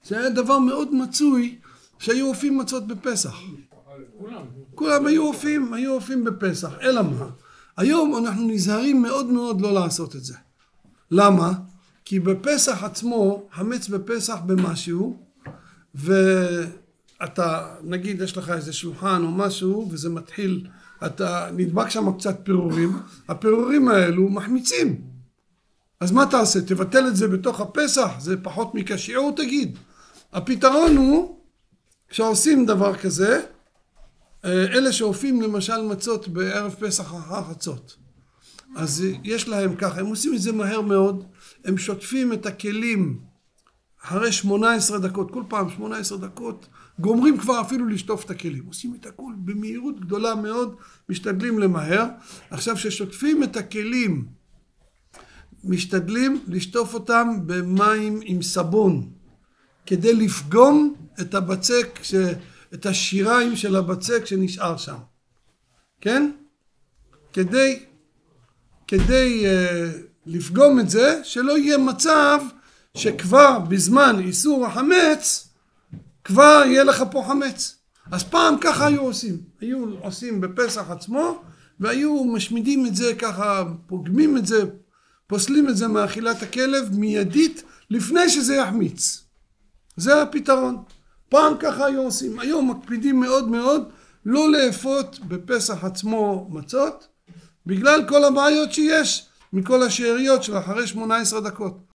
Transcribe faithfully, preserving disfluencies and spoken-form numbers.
זה היה דבר מאוד מצוי שהיו אופים מצות בפסח. כולם היו אופים, היו אופים בפסח. אלא מה? היום אנחנו נזהרים מאוד מאוד לא לעשות את זה. למה? כי בפסח עצמו, חמץ בפסח במשהו, ואתה, נגיד יש לך איזה שולחן או משהו, וזה מתחיל, אתה נדבק שם קצת פירורים, הפירורים האלו מחמיצים. אז מה תעשה? תבטל את זה בתוך הפסח? זה פחות מקשיעור תגיד. הפתרון הוא, כשעושים דבר כזה, אלה שאופים למשל מצות בערב פסח אחר חצות. אז יש להם ככה, הם עושים את זה מהר מאוד, הם שוטפים את הכלים אחרי שמונה עשרה דקות, כל פעם שמונה עשרה דקות, גומרים כבר אפילו לשטוף את הכלים. עושים את הכל במהירות גדולה מאוד, משתדלים למהר. עכשיו ששוטפים את הכלים, משתדלים לשטוף אותם במים עם סבון, כדי לפגום את הבצק, את השיריים של הבצק שנשאר שם. כן? כדי, כדי uh, לפגום את זה, שלא יהיה מצב שכבר בזמן איסור החמץ, כבר יהיה לך פה חמץ. אז פעם ככה היו עושים. היו עושים בפסח עצמו, והיו משמידים את זה ככה, פוגמים את זה, פוסלים את זה מאכילת הכלב מיידית, לפני שזה יחמיץ. זה הפתרון. פעם ככה היו עושים. היום מקפידים מאוד מאוד לא לאפות בפסח עצמו מצות, בגלל כל הבעיות שיש מכל השאריות של אחרי שמונה עשרה דקות.